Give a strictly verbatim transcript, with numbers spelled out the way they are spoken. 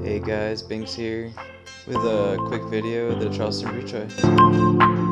Hey guys, Binks here with a quick video of the Charleston retry.